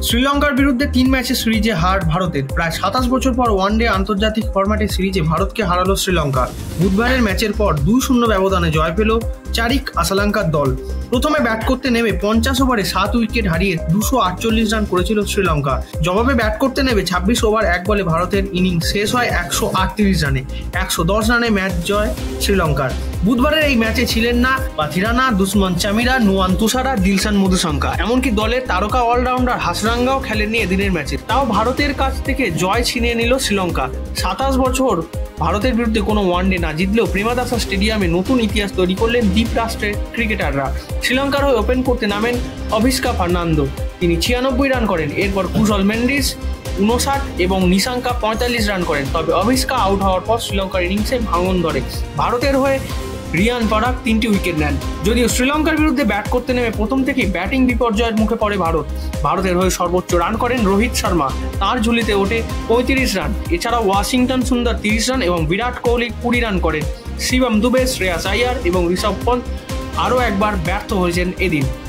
শ্রীলঙ্কার বিরুদ্ধে 3 ম্যাচের সিরিজে হার ভারতের। প্রায় 27 বছর পর ওয়ানডে আন্তর্জাতিক ফরম্যাটের সিরিজে ভারতকে হারালো শ্রীলঙ্কা। বুধবারের ম্যাচের পর 2-0 ব্যবধানে জয় পেল চারিক আসালাঙ্কার দল। প্রথমে ব্যাট করতে নেমে 50 ওভারে 7 উইকেট হারিয়ে 248 রান করেছিল শ্রীলঙ্কা। জবাবে ব্যাট করতে নেমে 26 ওভার 1 বলে ভারতের ইনিংস শেষ হয় 138 রানে। 110 রানে ম্যাচ জয় শ্রীলঙ্কার। বুধবারের এই ম্যাচে ছিলেন না পাথিরানা, দুষ্মন চামিরা, নুয়ান তুষারা, দিলশান মধুশঙ্কা, এমনকি দলের তারকা অলরাউন্ডার হাসরাঙ্গাও খেলেননি এদিনের ম্যাচে। তাও ভারতের কাছ থেকে জয় ছিনিয়ে নিল শ্রীলঙ্কা। 27 বছর ভারতের বিরুদ্ধে কোনো ওয়ানডে না জিতলেও প্রেমাদাসা স্টেডিয়ামে নতুন ইতিহাস তৈরি করলেন দ্বীপ রাষ্ট্রের ক্রিকেটাররা। শ্রীলঙ্কার হয়ে ওপেন করতে নামেন অভিষ্কা ফার্নান্দো। তিনি 96 রান করেন। এরপর কুশল মেন্ডিস 59 এবং নিশাঙ্কা 45 রান করেন। তবে অভিষ্কা আউট হওয়ার পর শ্রীলঙ্কার ইনিংসে ভাঙন ধরে। ভারতের হয়ে রিয়ান পরাগ 3টি উইকেট নেন। যদিও শ্রীলঙ্কার বিরুদ্ধে ব্যাট করতে নেমে প্রথম থেকেই ব্যাটিং বিপর্যয়ের মুখে পড়ে ভারত। ভারতের হয়ে সর্বোচ্চ রান করেন রোহিত শর্মা, তার ঝুলিতে ওঠে 35 রান। এছাড়াও ওয়াশিংটন সুন্দর 30 রান এবং বিরাট কোহলি 20 রান করেন। শিবম দুবে, শ্রেয়াস আইয়ার এবং ঋষভ পন্ত আরও একবার ব্যর্থ হয়েছেন এদিন।